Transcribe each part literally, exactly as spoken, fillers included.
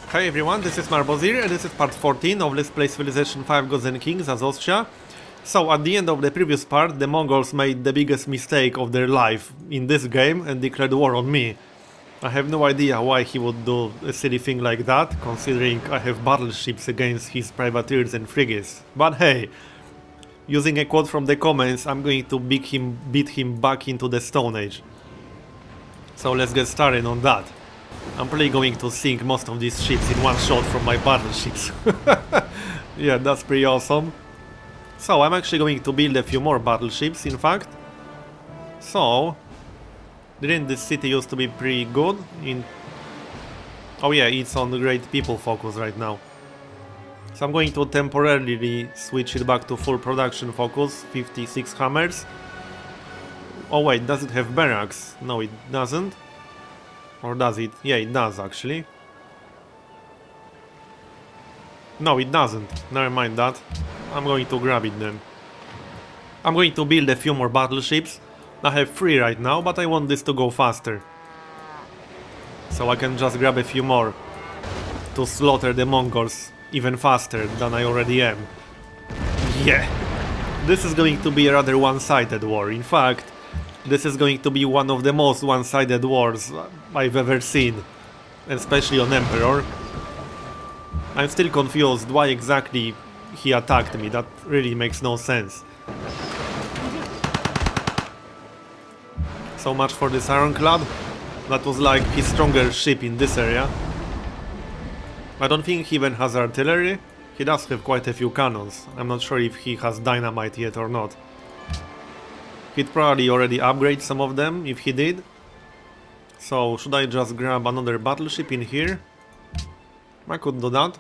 Hey everyone, this is Marbozir and this is part fourteen of Let's Play Civilization five Gods and Kings as Austria. So at the end of the previous part, the Mongols made the biggest mistake of their life in this game and declared war on me. I have no idea why he would do a silly thing like that, considering I have battleships against his privateers and frigates. But hey, using a quote from the comments, I'm going to beat him, beat him back into the Stone Age. So let's get started on that. I'm probably going to sink most of these ships in one shot from my battleships. Yeah, that's pretty awesome. So I'm actually going to build a few more battleships, in fact. So, didn't this city used to be pretty good? In oh yeah, it's on the great people focus right now. So I'm going to temporarily switch it back to full production focus, fifty-six hammers. Oh wait, does it have barracks? No, it doesn't. Or does it? Yeah, it does actually. No, it doesn't. Never mind that. I'm going to grab it then. I'm going to build a few more battleships. I have three right now, but I want this to go faster. So I can just grab a few more to slaughter the Mongols even faster than I already am. Yeah! This is going to be a rather one-sided war. In fact, this is going to be one of the most one-sided wars I've ever seen, especially on Emperor. I'm still confused why exactly he attacked me, that really makes no sense. So much for this ironclad. That was like his strongest ship in this area. I don't think he even has artillery. He does have quite a few cannons. I'm not sure if he has dynamite yet or not. He'd probably already upgrade some of them, if he did. So, should I just grab another battleship in here? I could do that.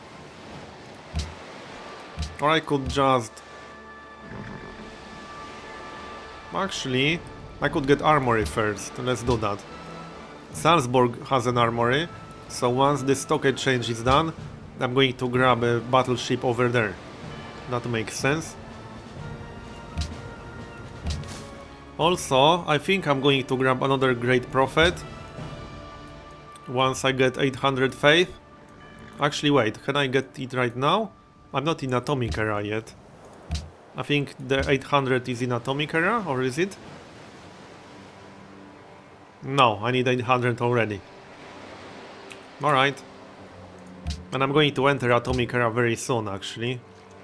Or I could just... Actually, I could get armory first. Let's do that. Salzburg has an armory, so once the stock exchange is done, I'm going to grab a battleship over there. That makes sense. Also, I think I'm going to grab another Great Prophet once I get eight hundred faith. Actually, wait, can I get it right now? I'm not in Atomic Era yet. I think the eight hundred is in Atomic Era, or is it? No, I need eight hundred already. Alright. And I'm going to enter Atomic Era very soon, actually.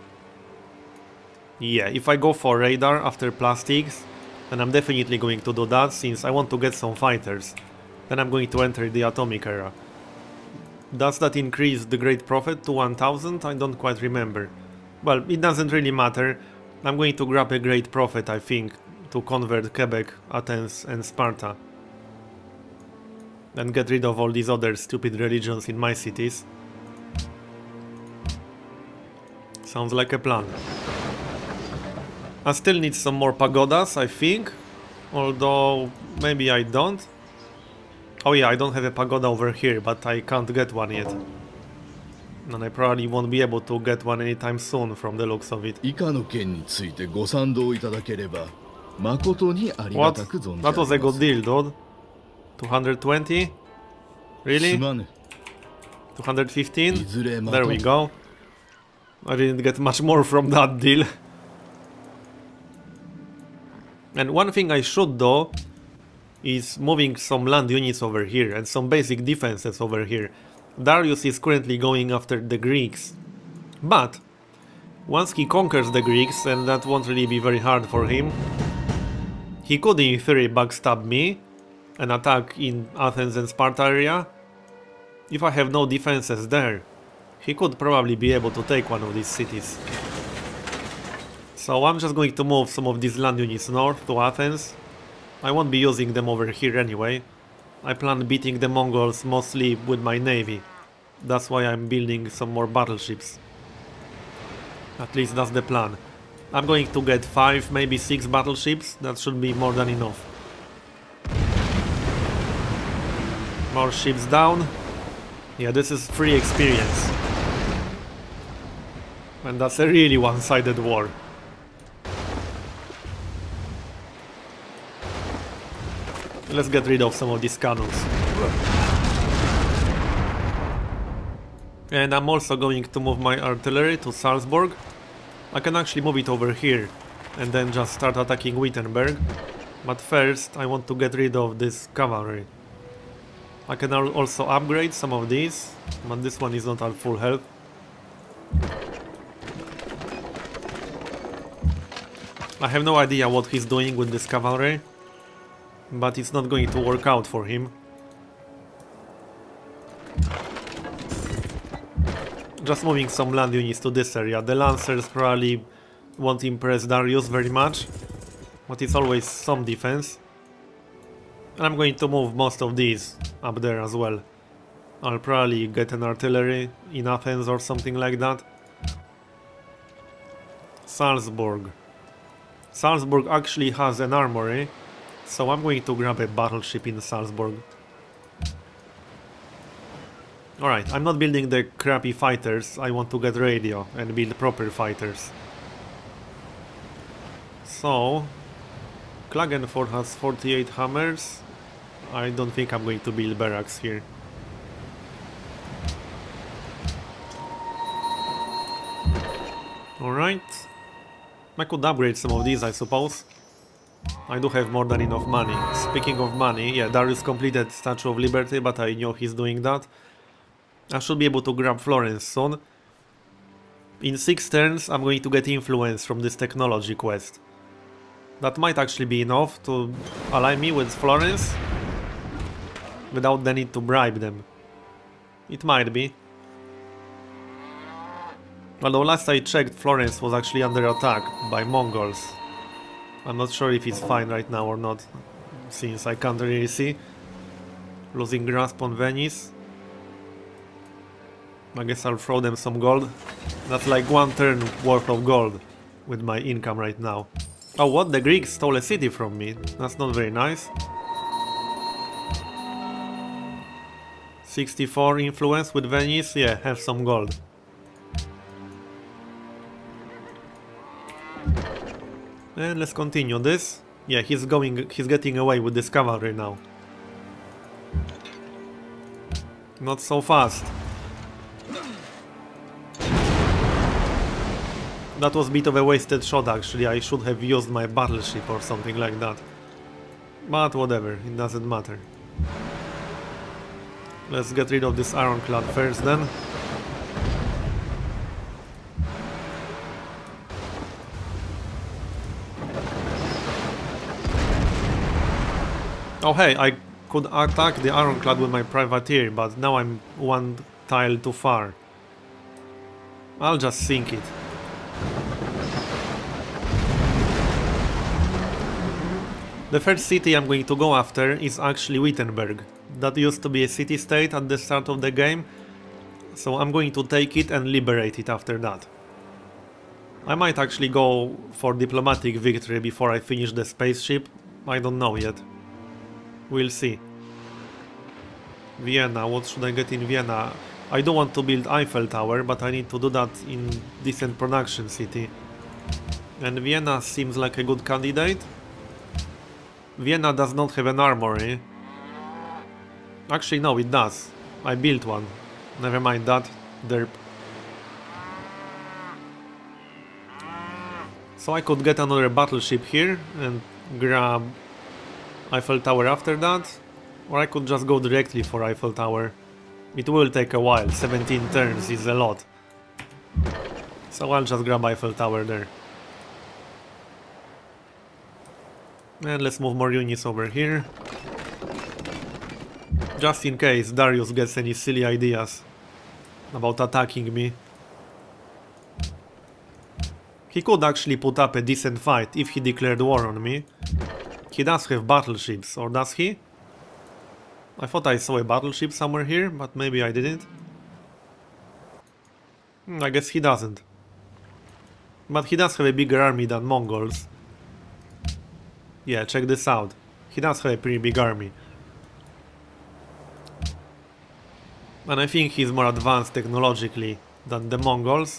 Yeah, if I go for radar after plastics, and I'm definitely going to do that, since I want to get some fighters. Then I'm going to enter the Atomic Era. Does that increase the Great Prophet to one thousand? I don't quite remember. Well, it doesn't really matter. I'm going to grab a Great Prophet, I think, to convert Quebec, Athens and Sparta. And get rid of all these other stupid religions in my cities. Sounds like a plan. I still need some more pagodas, I think. Although, maybe I don't. Oh yeah, I don't have a pagoda over here, but I can't get one yet. And I probably won't be able to get one anytime soon from the looks of it. What? That was a good deal, dude. two hundred twenty? Really? two hundred fifteen? There we go. I didn't get much more from that deal. And one thing I should do is moving some land units over here and some basic defenses over here. Darius is currently going after the Greeks. But once he conquers the Greeks, and that won't really be very hard for him, he could in theory backstab me and attack in Athens and Sparta area. If I have no defenses there, he could probably be able to take one of these cities. So I'm just going to move some of these land units north to Athens. I won't be using them over here anyway. I plan beating the Mongols mostly with my navy. That's why I'm building some more battleships. At least that's the plan. I'm going to get five, maybe six battleships. That should be more than enough. More ships down. Yeah, this is free experience. And that's a really one-sided war. Let's get rid of some of these cannons. And I'm also going to move my artillery to Salzburg. I can actually move it over here and then just start attacking Wittenberg. But first I want to get rid of this cavalry. I can al also upgrade some of these, but this one is not at full health. I have no idea what he's doing with this cavalry, but it's not going to work out for him. Just moving some land units to this area. The Lancers probably won't impress Darius very much, but it's always some defense. And I'm going to move most of these up there as well. I'll probably get an artillery in Athens or something like that. Salzburg. Salzburg actually has an armory, so I'm going to grab a battleship in Salzburg. Alright, I'm not building the crappy fighters, I want to get radio and build proper fighters. So, Klagenfurt has forty-eight hammers. I don't think I'm going to build barracks here. Alright. I could upgrade some of these, I suppose. I do have more than enough money. Speaking of money, yeah, Darius completed Statue of Liberty, but I know he's doing that. I should be able to grab Florence soon. In six turns I'm going to get influence from this technology quest. That might actually be enough to ally me with Florence without the need to bribe them. It might be. Although last I checked, Florence was actually under attack by Mongols. I'm not sure if it's fine right now or not, since I can't really see. Losing grasp on Venice. I guess I'll throw them some gold. That's like one turn worth of gold with my income right now. Oh, what? The Greeks stole a city from me. That's not very nice. sixty-four influence with Venice. Yeah, have some gold. And let's continue this. Yeah, he's going, he's getting away with this cavalry now. Not so fast. That was a bit of a wasted shot actually, I should have used my battleship or something like that. But whatever, it doesn't matter. Let's get rid of this ironclad first then. Oh hey, I could attack the ironclad with my privateer, but now I'm one tile too far. I'll just sink it. The first city I'm going to go after is actually Wittenberg. That used to be a city-state at the start of the game, so I'm going to take it and liberate it after that. I might actually go for diplomatic victory before I finish the spaceship, I don't know yet. We'll see. Vienna, what should I get in Vienna? I don't want to build Eiffel Tower, but I need to do that in decent production city. And Vienna seems like a good candidate. Vienna does not have an armory. Actually, no, it does. I built one. Never mind that. Derp. So I could get another battleship here and grab Eiffel Tower after that. Or I could just go directly for Eiffel Tower. It will take a while. seventeen turns is a lot. So I'll just grab Eiffel Tower there. And let's move more units over here. Just in case Darius gets any silly ideas about attacking me. He could actually put up a decent fight if he declared war on me. He does have battleships, or does he? I thought I saw a battleship somewhere here, but maybe I didn't. I guess he doesn't. But he does have a bigger army than Mongols. Yeah, check this out. He does have a pretty big army. And I think he's more advanced technologically than the Mongols.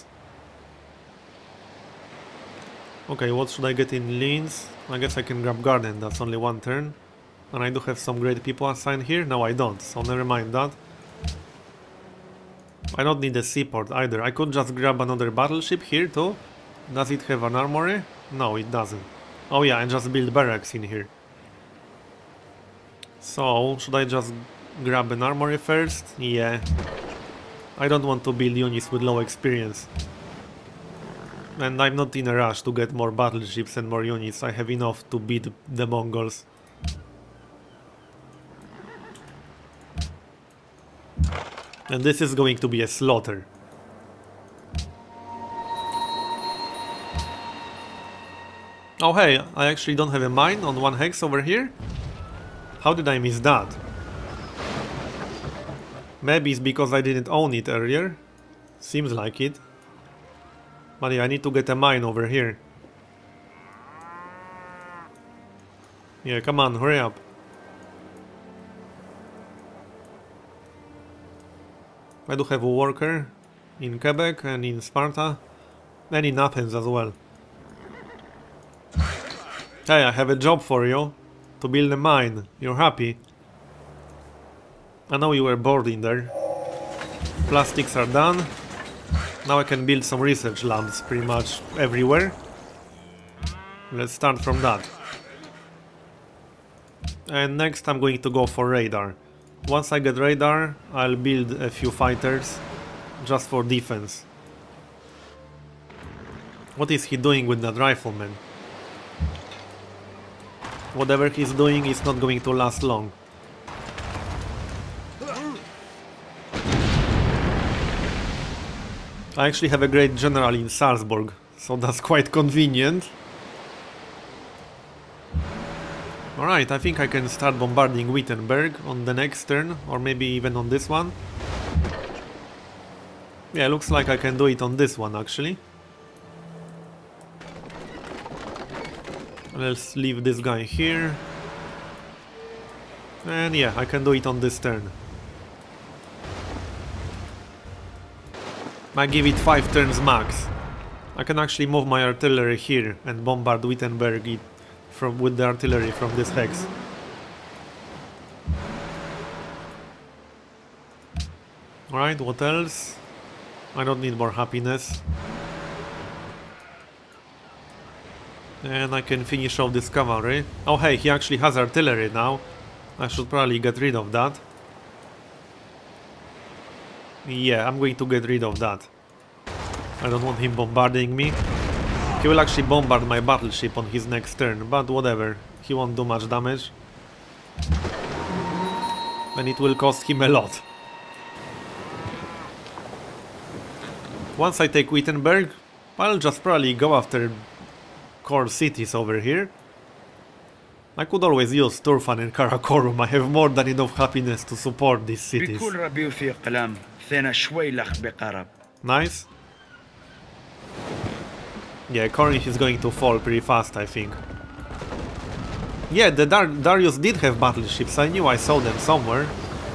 Okay, what should I get in Linz? I guess I can grab Garden, that's only one turn. And I do have some great people assigned here? No, I don't, so never mind that. I don't need a seaport either. I could just grab another battleship here too. Does it have an armory? No, it doesn't. Oh yeah, and just build barracks in here. So, should I just grab an armory first? Yeah. I don't want to build units with low experience. And I'm not in a rush to get more battleships and more units. I have enough to beat the Mongols. And this is going to be a slaughter. Oh hey, I actually don't have a mine on one hex over here? How did I miss that? Maybe it's because I didn't own it earlier. Seems like it. But yeah, I need to get a mine over here. Yeah, come on, hurry up. I do have a worker in Quebec and in Sparta. And in Athens as well. Hey, I have a job for you. To build a mine. You're happy? I know you were bored in there. Plastics are done. Now I can build some research labs pretty much everywhere. Let's start from that. And next I'm going to go for radar. Once I get radar, I'll build a few fighters just for defense. What is he doing with that rifleman? Whatever he's doing is not going to last long. I actually have a great general in Salzburg, so that's quite convenient. Alright, I think I can start bombarding Wittenberg on the next turn, or maybe even on this one. Yeah, looks like I can do it on this one actually. Let's leave this guy here. And yeah, I can do it on this turn. I give it five turns max. I can actually move my artillery here and bombard Wittenberg from, with the artillery from this hex. Alright, what else? I don't need more happiness. And I can finish off this cavalry. Oh hey, he actually has artillery now. I should probably get rid of that. Yeah, I'm going to get rid of that. I don't want him bombarding me. He will actually bombard my battleship on his next turn, but whatever. He won't do much damage. And it will cost him a lot. Once I take Wittenberg, I'll just probably go after core cities over here. I could always use Turfan and Karakorum. I have more than enough happiness to support these cities. Nice. Yeah, Corinth is going to fall pretty fast, I think. Yeah, the Dar Darius did have battleships. I knew I saw them somewhere.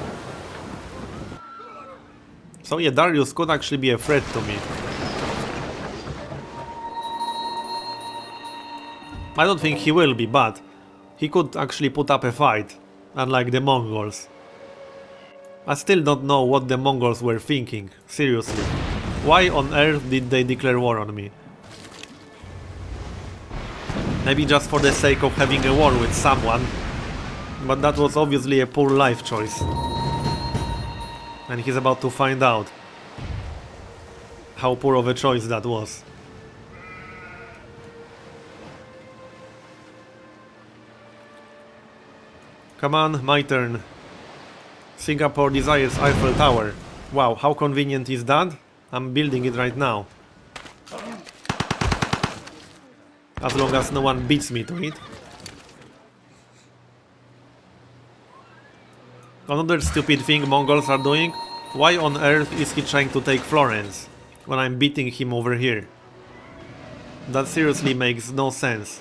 So yeah, Darius could actually be a threat to me. I don't think he will be, but he could actually put up a fight, unlike the Mongols. I still don't know what the Mongols were thinking, seriously. Why on earth did they declare war on me? Maybe just for the sake of having a war with someone, but that was obviously a poor life choice. And he's about to find out how poor of a choice that was. Come on, my turn. Singapore desires Eiffel Tower. Wow, how convenient is that? I'm building it right now. As long as no one beats me to it. Another stupid thing Mongols are doing. Why on earth is he trying to take Florence when I'm beating him over here? That seriously makes no sense.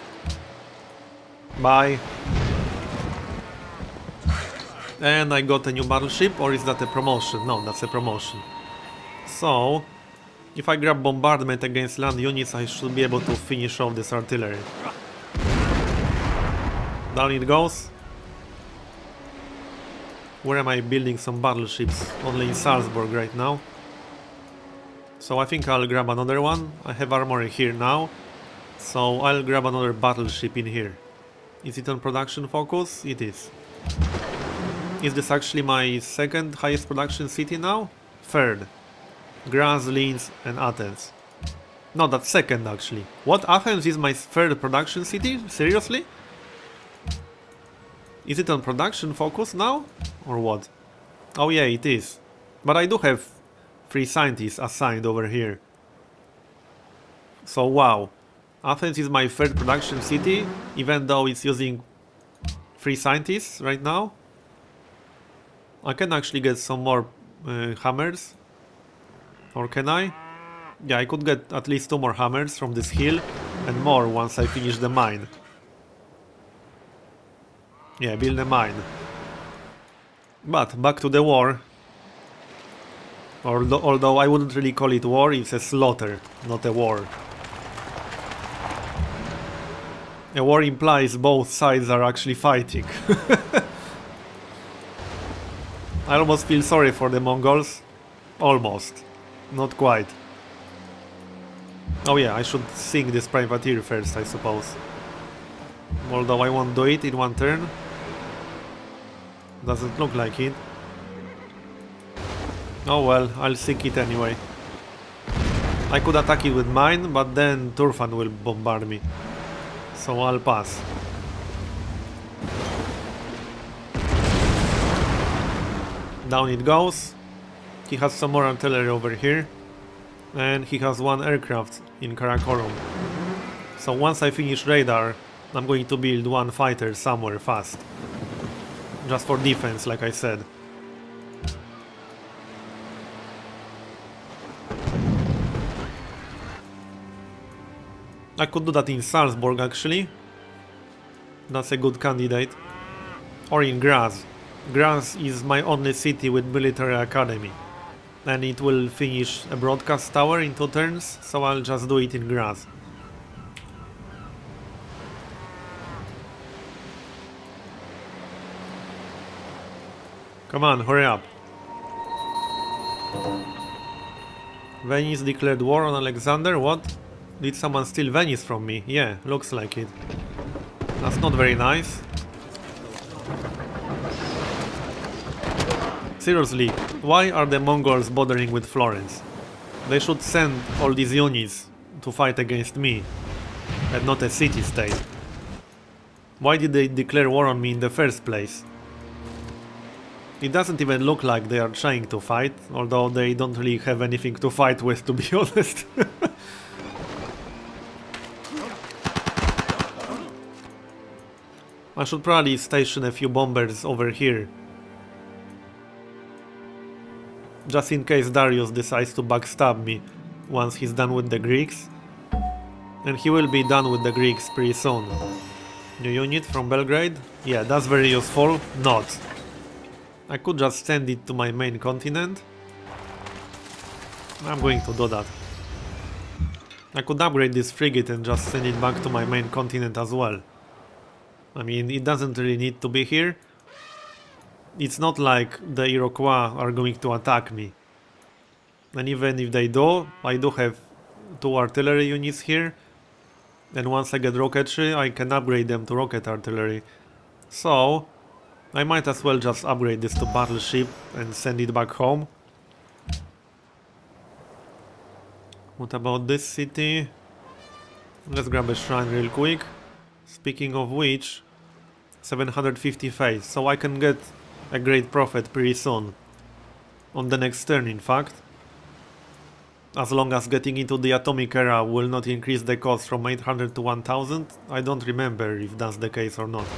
Bye. And I got a new battleship, or is that a promotion? No, that's a promotion. So, if I grab bombardment against land units, I should be able to finish off this artillery. Down it goes. Where am I building some battleships? Only in Salzburg right now. So I think I'll grab another one. I have armory here now. So I'll grab another battleship in here. Is it on production focus? It is. Is this actually my second highest production city now? Third. Graz, Linz and Athens. No, that's second actually. What? Athens is my third production city? Seriously? Is it on production focus now? Or what? Oh yeah, it is. But I do have three scientists assigned over here. So wow. Athens is my third production city, even though it's using three scientists right now. I can actually get some more uh, hammers. Or can I? Yeah, I could get at least two more hammers from this hill and more once I finish the mine. Yeah, build a mine. But back to the war. Although, although I wouldn't really call it war, it's a slaughter, not a war. A war implies both sides are actually fighting. I almost feel sorry for the Mongols. Almost. Not quite. Oh yeah, I should sink this privateer first, I suppose. Although I won't do it in one turn. Doesn't look like it. Oh well, I'll sink it anyway. I could attack it with mine, but then Turfan will bombard me. So I'll pass. Down it goes. He has some more artillery over here. And he has one aircraft in Karakorum. So once I finish radar, I'm going to build one fighter somewhere fast. Just for defense, like I said. I could do that in Salzburg actually. That's a good candidate. Or in Graz. Graz is my only city with military academy. And it will finish a broadcast tower in two turns, so I'll just do it in Graz. Come on, hurry up. Venice declared war on Alexander, what? Did someone steal Venice from me? Yeah, looks like it. That's not very nice. Seriously, why are the Mongols bothering with Florence? They should send all these units to fight against me, and not a city-state. Why did they declare war on me in the first place? It doesn't even look like they are trying to fight, although they don't really have anything to fight with, to be honest. I should probably station a few bombers over here. Just in case Darius decides to backstab me once he's done with the Greeks. And he will be done with the Greeks pretty soon. New unit from Belgrade? Yeah, that's very useful. Not. I could just send it to my main continent. I'm going to do that. I could upgrade this frigate and just send it back to my main continent as well. I mean, it doesn't really need to be here. It's not like the Iroquois are going to attack me. And even if they do, I do have two artillery units here. And once I get rocketry, I can upgrade them to rocket artillery. So, I might as well just upgrade this to battleship and send it back home. What about this city? Let's grab a shrine real quick. Speaking of which, seven hundred fifty faith, so I can get a great profit pretty soon. On the next turn, in fact. As long as getting into the atomic era will not increase the cost from eight hundred to one thousand. I don't remember if that's the case or not.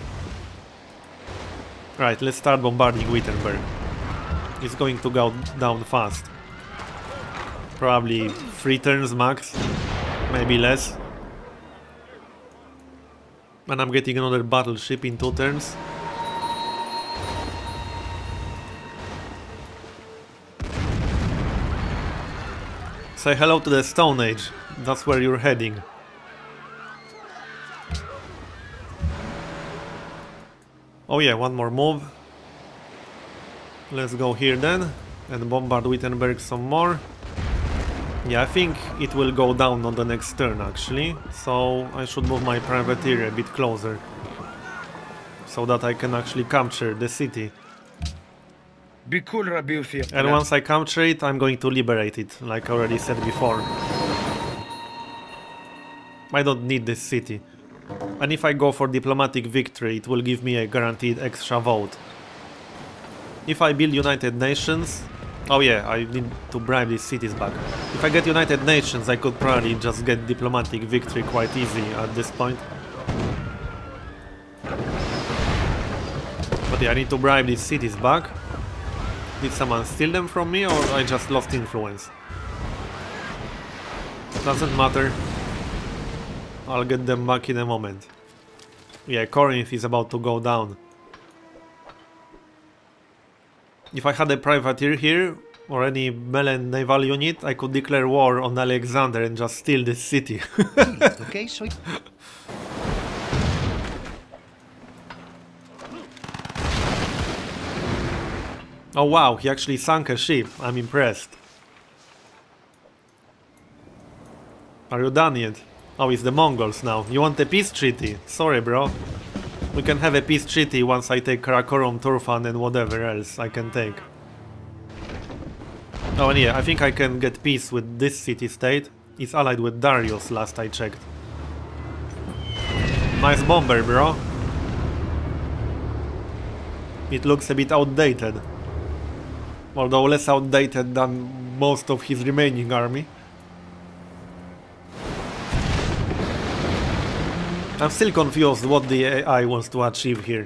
Right, let's start bombarding Wittenberg. It's going to go down fast. Probably three turns max, maybe less. And I'm getting another battleship in two turns. Say hello to the Stone Age, that's where you're heading. Oh yeah, one more move. Let's go here then and bombard Wittenberg some more. Yeah, I think it will go down on the next turn actually, so I should move my privateer a bit closer so that I can actually capture the city. And once I capture it, I'm going to liberate it, like I already said before. I don't need this city. And if I go for diplomatic victory, it will give me a guaranteed extra vote. If I build United Nations... Oh yeah, I need to bribe these cities back. If I get United Nations, I could probably just get diplomatic victory quite easy at this point. But yeah, I need to bribe these cities back. Did someone steal them from me, or I just lost influence? Doesn't matter. I'll get them back in a moment. Yeah, Corinth is about to go down. If I had a privateer here, or any melee naval unit, I could declare war on Alexander and just steal this city. Okay, so... Oh wow, he actually sunk a ship. I'm impressed. Are you done yet? Oh, it's the Mongols now. You want a peace treaty? Sorry, bro. We can have a peace treaty once I take Karakorum, Turfan and whatever else I can take. Oh, and yeah, I think I can get peace with this city-state. It's allied with Darius, last I checked. Nice bomber, bro. It looks a bit outdated. Although less outdated than most of his remaining army. I'm still confused what the A I wants to achieve here.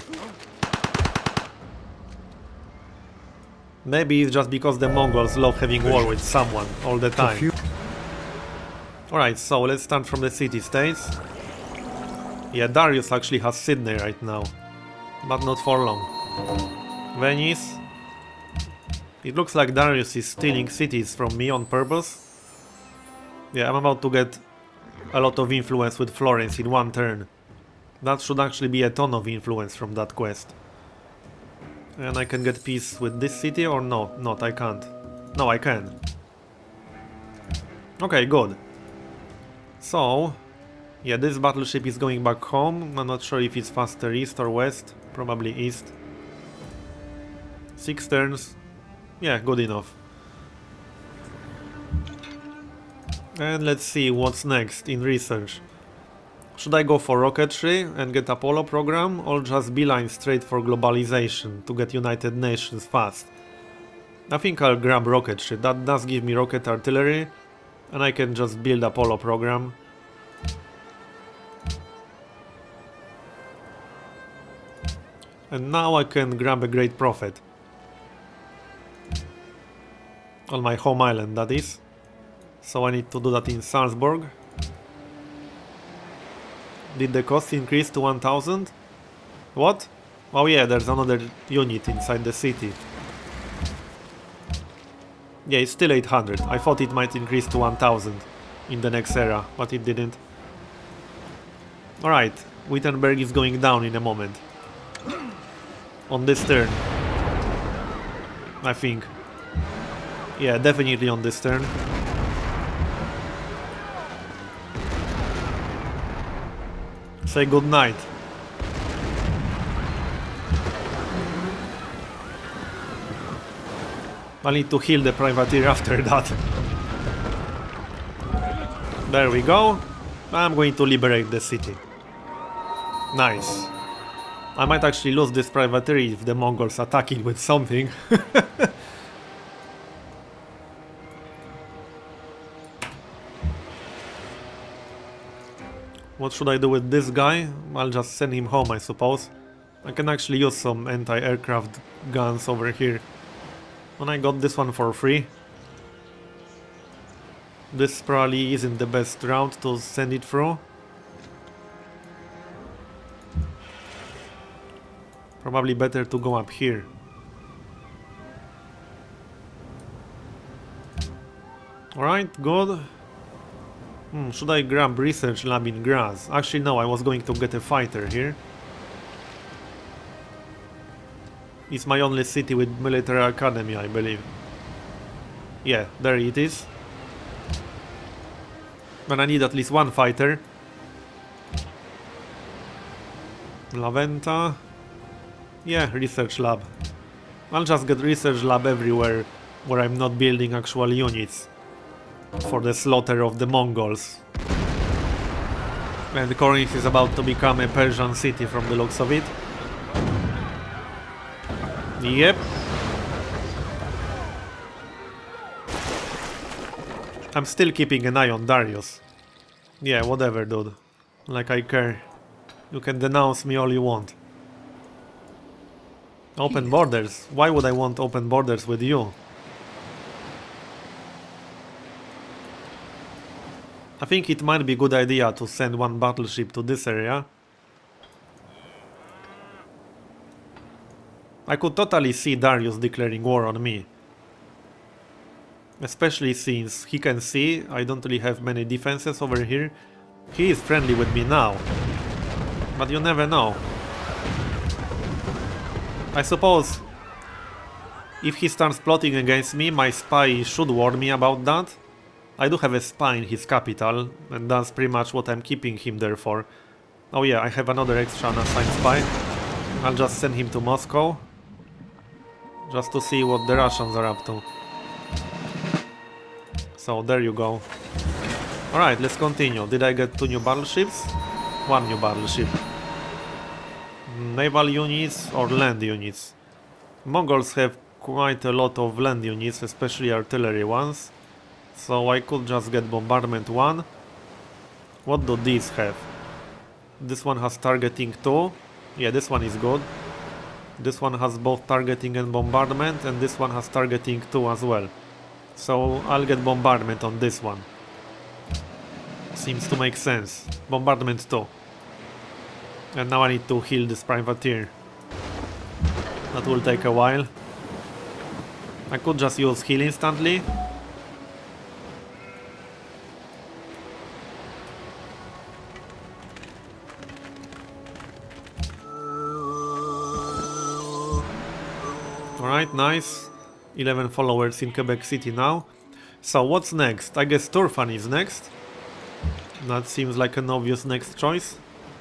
Maybe it's just because the Mongols love having war with someone all the time. Alright, so let's start from the city-states. Yeah, Darius actually has Sydney right now. But not for long. Venice. It looks like Darius is stealing cities from me on purpose. Yeah, I'm about to get a lot of influence with Florence in one turn. That should actually be a ton of influence from that quest. And I can get peace with this city or no? Not, I can't. No, I can. Okay, good. So, yeah, this battleship is going back home. I'm not sure if it's faster east or west. Probably east. Six turns. Yeah, good enough. And let's see what's next in research. Should I go for rocketry and get Apollo program, or just beeline straight for globalization to get United Nations fast? I think I'll grab rocketry. That does give me rocket artillery, and I can just build Apollo program. And now I can grab a great profit. On my home island, that is. So I need to do that in Salzburg. Did the cost increase to one thousand? What? Oh yeah, there's another unit inside the city. Yeah, it's still eight hundred. I thought it might increase to one thousand in the next era, but it didn't. Alright, Wittenberg is going down in a moment. On this turn. I think. Yeah, definitely on this turn. Say good night. I need to heal the privateer after that. There we go. I'm going to liberate the city. Nice. I might actually lose this privateer if the Mongols attack it with something. What should I do with this guy? I'll just send him home, I suppose. I can actually use some anti-aircraft guns over here. And I got this one for free. This probably isn't the best route to send it through. Probably better to go up here. Alright, good. Hmm, should I grab research lab in Graz? Actually no, I was going to get a fighter here. It's my only city with military academy, I believe. Yeah, there it is. But I need at least one fighter. Laventa. Yeah, research lab. I'll just get research lab everywhere where I'm not building actual units for the slaughter of the Mongols. And Corinth is about to become a Persian city from the looks of it. Yep. I'm still keeping an eye on Darius. Yeah, whatever, dude. Like I care. You can denounce me all you want. Open borders? Why would I want open borders with you? I think it might be a good idea to send one battleship to this area. I could totally see Darius declaring war on me. Especially since he can see I don't really have many defenses over here. He is friendly with me now. But you never know. I suppose if he starts plotting against me, my spy should warn me about that. I do have a spy in his capital, and that's pretty much what I'm keeping him there for. Oh yeah, I have another extra unassigned spy. I'll just send him to Moscow. Just to see what the Russians are up to. So there you go. Alright, let's continue. Did I get two new battleships? One new battleship. Naval units or land units? Mongols have quite a lot of land units, especially artillery ones. So I could just get bombardment one. What do these have? This one has targeting two. Yeah, this one is good. This one has both targeting and bombardment, and this one has targeting two as well. So I'll get bombardment on this one. Seems to make sense. Bombardment two. And now I need to heal this privateer. That will take a while. I could just use heal instantly. Alright, nice. eleven followers in Quebec City now. So what's next? I guess Turfan is next. That seems like an obvious next choice.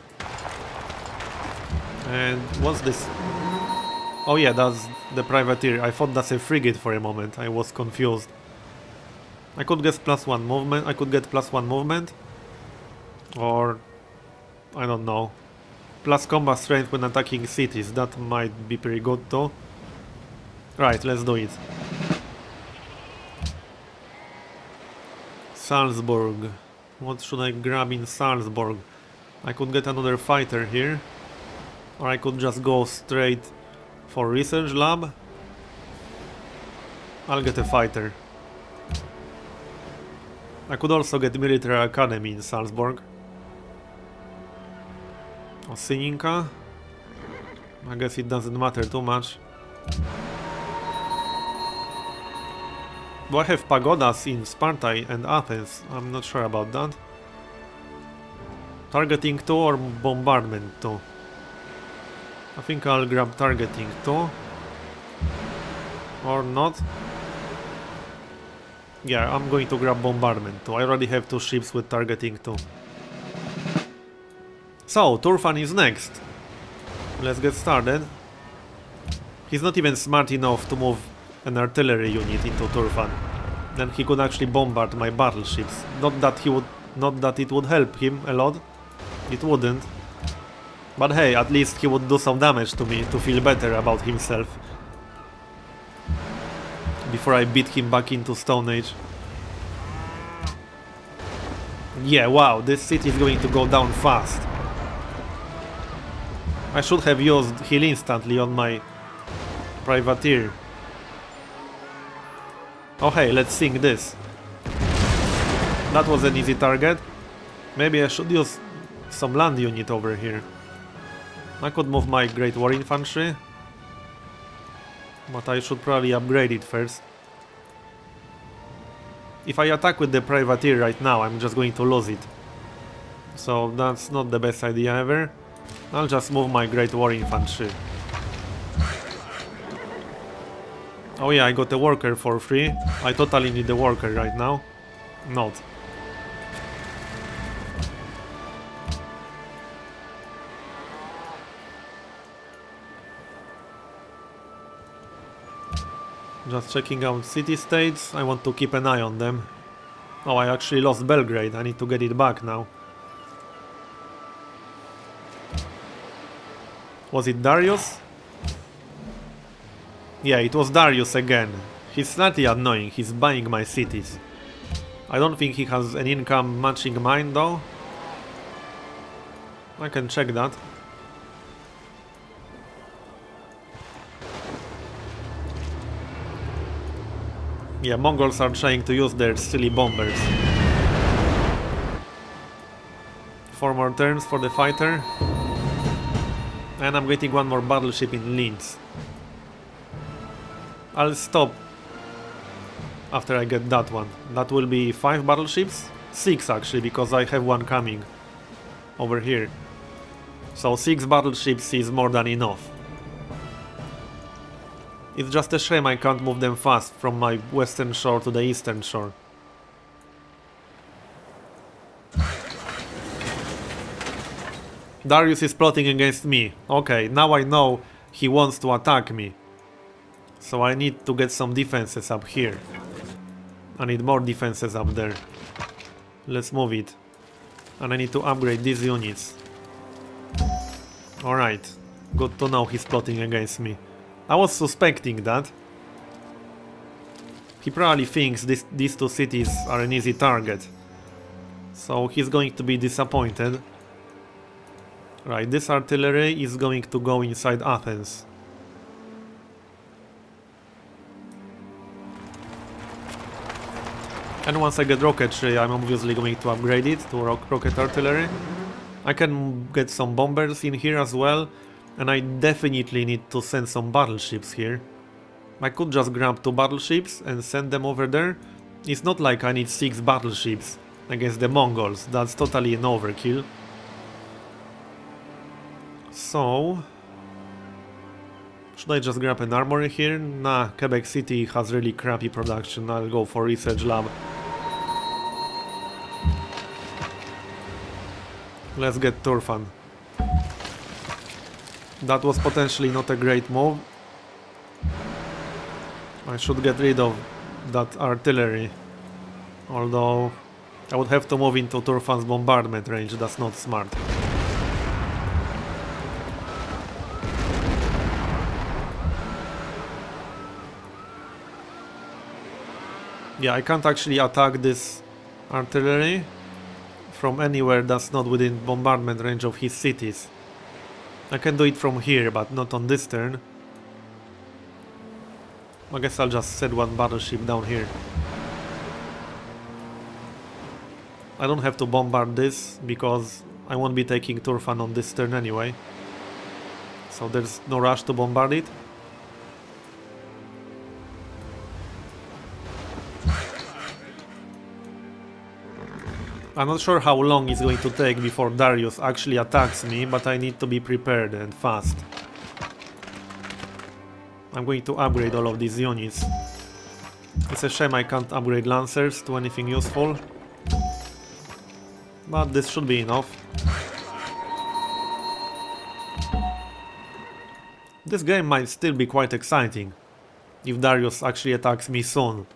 And what's this? Oh yeah, that's the privateer. I thought that's a frigate for a moment. I was confused. I could get plus one movement. I could get plus one movement. Or I don't know. Plus combat strength when attacking cities. That might be pretty good too. Right, let's do it. Salzburg. What should I grab in Salzburg? I could get another fighter here. Or I could just go straight for research lab. I'll get a fighter. I could also get military academy in Salzburg. Osininka. I guess it doesn't matter too much. Do I have pagodas in Sparta and Athens? I'm not sure about that. Targeting two or bombardment two? I think I'll grab targeting two. Or not. Yeah, I'm going to grab bombardment two. I already have two ships with targeting two. So, Turfan is next. Let's get started. He's not even smart enough to move an artillery unit into Turfan. Then he could actually bombard my battleships. Not that he would, not that it would help him a lot. It wouldn't. But hey, at least he would do some damage to me to feel better about himself. Before I beat him back into Stone Age. Yeah, wow, this city is going to go down fast. I should have used heal instantly on my privateer. Oh hey, let's sink this. That was an easy target. Maybe I should use some land unit over here. I could move my Great War Infantry. But I should probably upgrade it first. If I attack with the privateer right now, I'm just going to lose it. So that's not the best idea ever. I'll just move my Great War Infantry. Oh yeah, I got a worker for free. I totally need a worker right now. Not. Just checking out city-states. I want to keep an eye on them. Oh, I actually lost Belgrade. I need to get it back now. Was it Darius? Yeah, it was Darius again. He's slightly annoying. He's buying my cities. I don't think he has an income matching mine though. I can check that. Yeah, Mongols are trying to use their silly bombers. Four more turns for the fighter. And I'm getting one more battleship in Linz. I'll stop after I get that one. That will be five battleships? Six actually, because I have one coming over here. So six battleships is more than enough. It's just a shame I can't move them fast from my western shore to the eastern shore. Darius is plotting against me. Okay, now I know he wants to attack me. So I need to get some defenses up here. I need more defenses up there. Let's move it. And I need to upgrade these units. Alright, good to know he's plotting against me. I was suspecting that. He probably thinks this, these two cities are an easy target. So he's going to be disappointed. Right, this artillery is going to go inside Athens. And once I get rocketry, I'm obviously going to upgrade it to ro rocket artillery. I can get some bombers in here as well. And I definitely need to send some battleships here. I could just grab two battleships and send them over there. It's not like I need six battleships against the Mongols. That's totally an overkill. So... should I just grab an armory here? Nah, Quebec City has really crappy production. I'll go for research lab. Let's get Turfan. That was potentially not a great move. I should get rid of that artillery. Although I would have to move into Turfan's bombardment range. That's not smart. Yeah, I can't actually attack this artillery from anywhere that's not within bombardment range of his cities. I can do it from here, but not on this turn. I guess I'll just set one battleship down here. I don't have to bombard this, because I won't be taking Turfan on this turn anyway. So there's no rush to bombard it. I'm not sure how long it's going to take before Darius actually attacks me, but I need to be prepared and fast. I'm going to upgrade all of these units. It's a shame I can't upgrade Lancers to anything useful. But this should be enough. This game might still be quite exciting if Darius actually attacks me soon.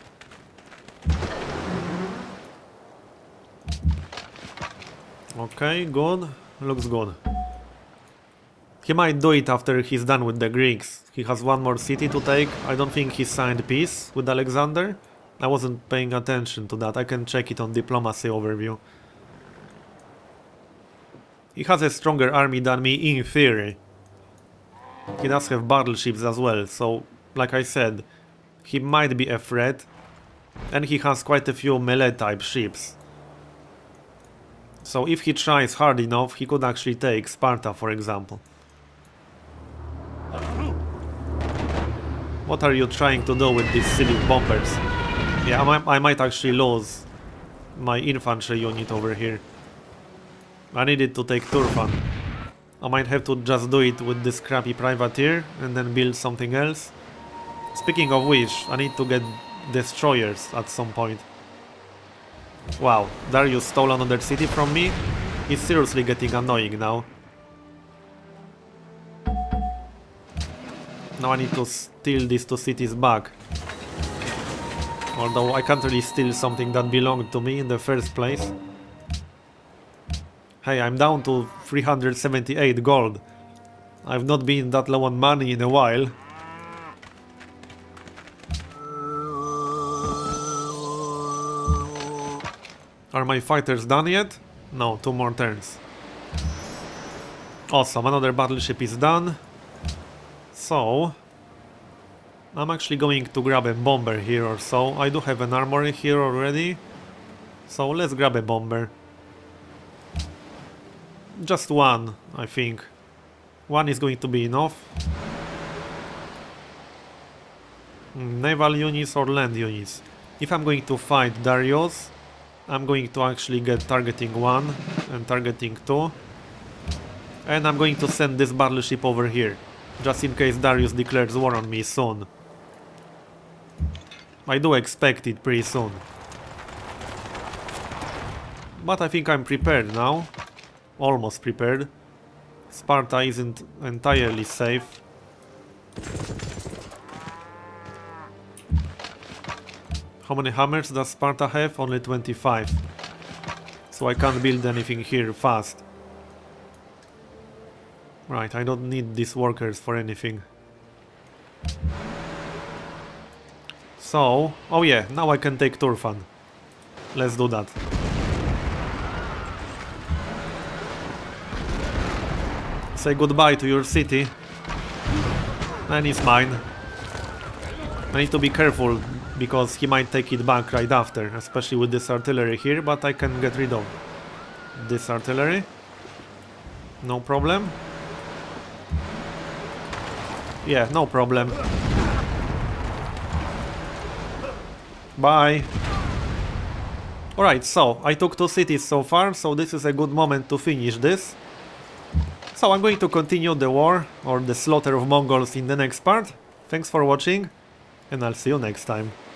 Okay, good. Looks good. He might do it after he's done with the Greeks. He has one more city to take. I don't think he signed peace with Alexander. I wasn't paying attention to that. I can check it on diplomacy overview. He has a stronger army than me in theory. He does have battleships as well, so like I said, he might be a threat. And he has quite a few melee type ships. So if he tries hard enough, he could actually take Sparta, for example. What are you trying to do with these silly bombers? Yeah, I might, I might actually lose my infantry unit over here. I needed to take Turfan. I might have to just do it with this crappy privateer and then build something else. Speaking of which, I need to get destroyers at some point. Wow, Darius stole another city from me? It's seriously getting annoying now. Now I need to steal these two cities back. Although I can't really steal something that belonged to me in the first place. Hey, I'm down to three hundred seventy-eight gold. I've not been that low on money in a while. Are my fighters done yet? No, two more turns. Awesome, another battleship is done. So... I'm actually going to grab a bomber here or so. I do have an armory here already. So let's grab a bomber. Just one, I think. One is going to be enough. Naval units or land units. If I'm going to fight Darius, I'm going to actually get targeting one and targeting two. And I'm going to send this battleship over here, just in case Darius declares war on me soon. I do expect it pretty soon. But I think I'm prepared now. Almost prepared. Sparta isn't entirely safe. How many hammers does Sparta have? Only twenty-five. So I can't build anything here fast. Right, I don't need these workers for anything. So, oh yeah, now I can take Turfan. Let's do that. Say goodbye to your city. And it's mine. I need to be careful, because he might take it back right after, especially with this artillery here, but I can get rid of this artillery. No problem. Yeah, no problem. Bye. Alright, so I took two cities so far, so this is a good moment to finish this. So I'm going to continue the war, or the slaughter of Mongols, in the next part. Thanks for watching, and I'll see you next time.